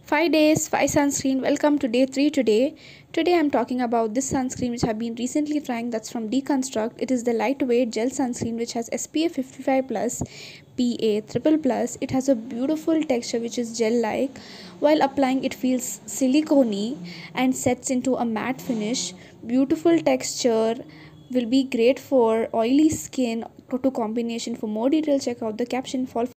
5 days, 5 sunscreen. Welcome to day 3 today. Today I'm talking about this sunscreen which I've been recently trying, that's from Deconstruct. It is the lightweight gel sunscreen which has SPF 55 plus, PA triple plus. It has a beautiful texture which is gel like. While applying it feels silicone and sets into a matte finish. Beautiful texture, will be great for oily skin to combination. For more details check out the caption. Fall